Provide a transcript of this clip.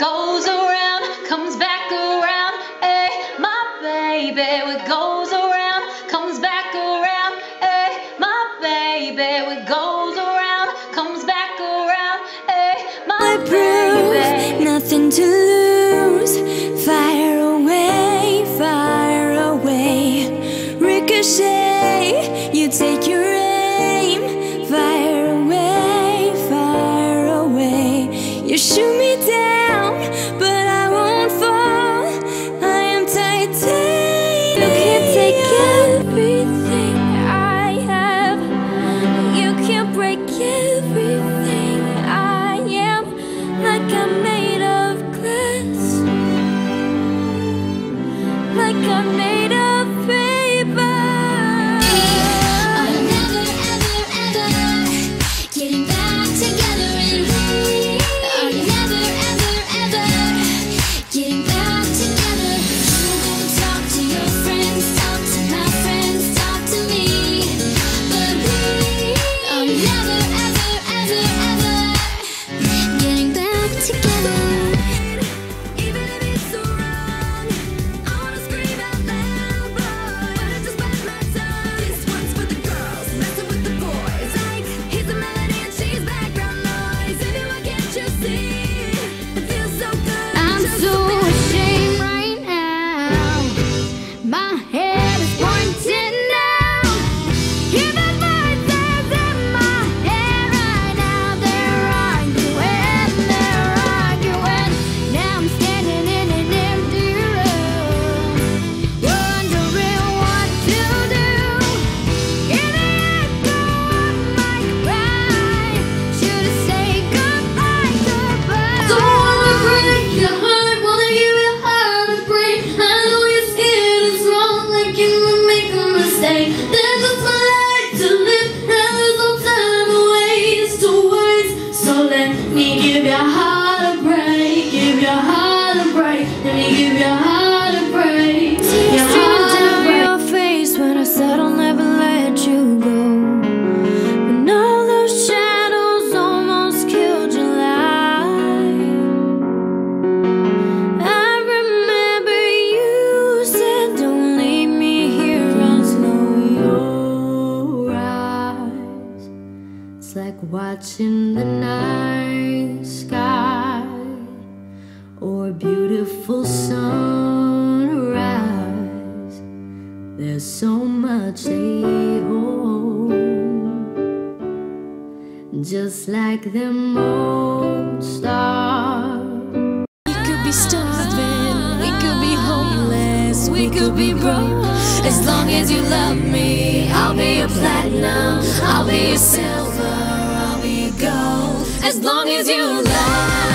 goes around comes back around. Hey, my baby, what goes around comes back around. Hey, my baby, what goes around comes back around. Hey, my baby. Nothing to lose. Fire away, fire away. Ricochet, you take your aim. Fire away, fire away. You shoot me down, but I won't fall. I am titanium. You can't take everything I have. You can't break everything I am. Like I'm made of glass, like I'm made of paper. I'm never, ever, ever getting back together, and we are never, ever, ever getting back together. You don't talk to your friends, talk to my friends, talk to me, but we are never, ever, ever, ever getting back together. Even if it's so wrong, I wanna scream out loud, but I just bite my tongue. This one's for the girls messing with the boys. Like, here's the melody and she's background noise. Anyone, can't you see? It feels so good. I'm just so to be ashamed right now. My head is pointing now. Hear the voices in my head right now. They're arguing, they're arguing. Now I'm standing in an empty room, wondering what to do. In the echo of my cry, should I say goodbye, goodbye? Don't wanna break your heart, wanna give it hard to break. I know you're scared it's wrong, like you will make a mistake. There's just one life to live, and there's no time to waste to words. So let me give your heart a break, give your heart a break. Let me give your heart a break, your heart a Down break. your face when I said I'll never let you go. When all those shadows almost killed your light, I remember you said, don't leave me here, I'll slow your eyes. It's like watching the night sky or a beautiful sunrise. There's so much they hold, just like them old stars. We could be starving, we could be homeless, we could be broke. As long as you love me, I'll be your platinum, I'll be your silver, I'll be your gold. As long as you love